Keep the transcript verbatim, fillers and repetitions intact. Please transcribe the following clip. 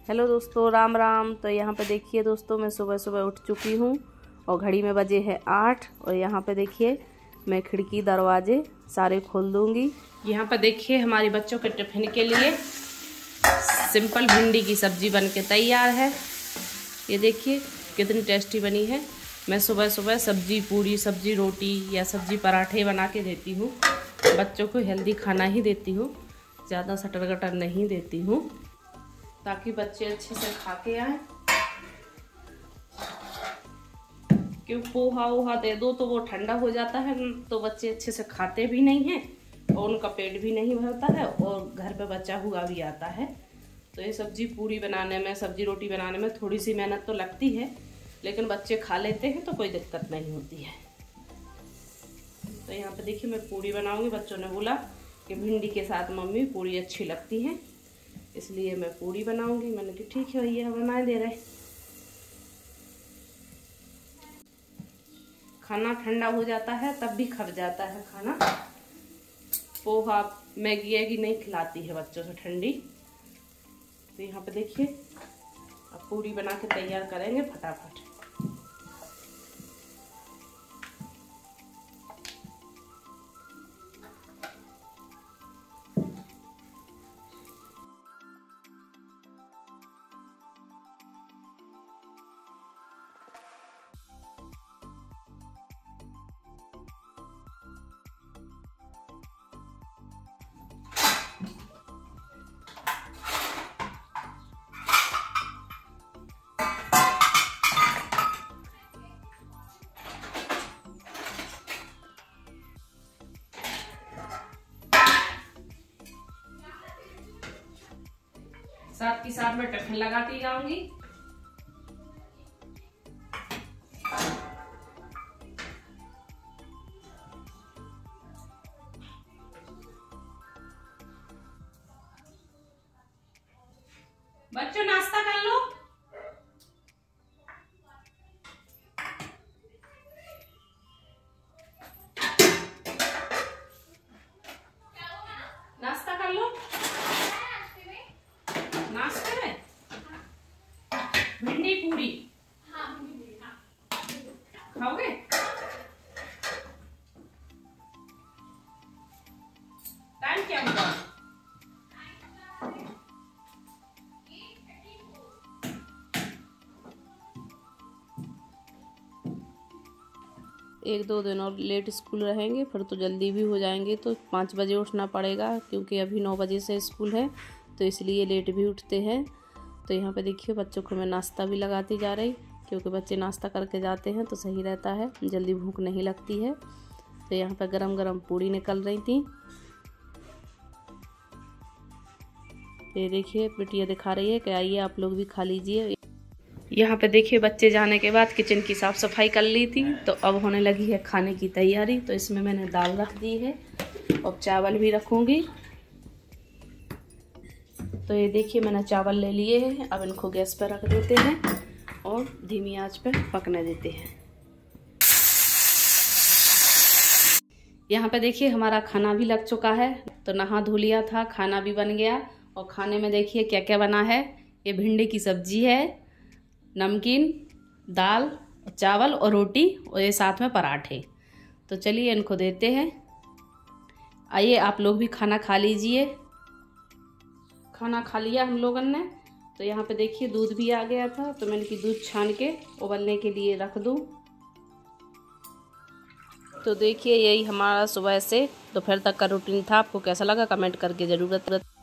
Hello दोस्तों, राम राम। तो यहाँ पे देखिए दोस्तों, मैं सुबह सुबह उठ चुकी हूँ और घड़ी में बजे है आठ। और यहाँ पे देखिए मैं खिड़की दरवाजे सारे खोल दूँगी। यहाँ पे देखिए हमारे बच्चों के टिफिन के लिए सिंपल भिंडी की सब्जी बन के तैयार है। ये देखिए कितनी टेस्टी बनी है। मैं सुबह सुबह सब्जी पूरी, सब्जी रोटी या सब्जी पराठे बना के देती हूँ। बच्चों को हेल्दी खाना ही देती हूँ, ज़्यादा सटर गटर नहीं देती हूँ, ताकि बच्चे अच्छे से खा के आए। क्यों पोहा वोहा दे दो तो वो ठंडा हो जाता है, तो बच्चे अच्छे से खाते भी नहीं हैं और उनका पेट भी नहीं भरता है और घर पे बचा हुआ भी आता है। तो ये सब्जी पूरी बनाने में, सब्जी रोटी बनाने में थोड़ी सी मेहनत तो लगती है, लेकिन बच्चे खा लेते हैं तो कोई दिक्कत नहीं होती है। तो यहाँ पे देखिए मैं पूरी बनाऊंगी। बच्चों ने बोला कि भिंडी के साथ मम्मी पूरी अच्छी लगती है, इसलिए मैं पूरी बनाऊंगी। मैंने कहा ठीक है भैया, बना दे रहे। खाना ठंडा हो जाता है तब भी खप जाता है खाना। पोहा मैगी एगी नहीं खिलाती है बच्चों से ठंडी। तो यहाँ पे देखिए अब पूरी बना के तैयार करेंगे फटाफट। साथ के साथ में टिफिन लगाती जाऊंगी। बच्चों नाश्ता कर लो। नाश्ता कर लो। नाश्ते में भिंडी पूरी खाओगे? टाइम क्या होगा? एक दो दिन और लेट स्कूल रहेंगे, फिर तो जल्दी भी हो जाएंगे। तो पाँच बजे उठना पड़ेगा, क्योंकि अभी नौ बजे से स्कूल है, तो इसलिए लेट भी उठते हैं। तो यहाँ पे देखिए बच्चों को मैं नाश्ता भी लगाती जा रही, क्योंकि बच्चे नाश्ता करके जाते हैं तो सही रहता है, जल्दी भूख नहीं लगती है। तो यहाँ पे गरम गरम पूड़ी निकल रही थी। ये देखिए बिटिया दिखा रही है कि आइए आप लोग भी खा लीजिए। यहाँ पे देखिए बच्चे जाने के बाद किचन की साफ़ सफाई कर ली थी, तो अब होने लगी है खाने की तैयारी। तो इसमें मैंने दाल रख दी है और चावल भी रखूँगी। तो ये देखिए मैंने चावल ले लिए हैं। अब इनको गैस पर रख देते हैं और धीमी आंच पर पकने देते हैं। यहाँ पे देखिए हमारा खाना भी लग चुका है। तो नहा धो लिया था, खाना भी बन गया। और खाने में देखिए क्या क्या बना है। ये भिंडी की सब्जी है, नमकीन, दाल, चावल और रोटी, और ये साथ में पराठे। तो चलिए इनको देते हैं। आइए आप लोग भी खाना खा लीजिए। खाना खा लिया हम लोगों ने। तो यहाँ पे देखिए दूध भी आ गया था, तो मैंने कि दूध छान के उबलने के लिए रख दूँ। तो देखिए यही हमारा सुबह से दोपहर तक का रूटीन था। आपको कैसा लगा कमेंट करके ज़रूर बताइए।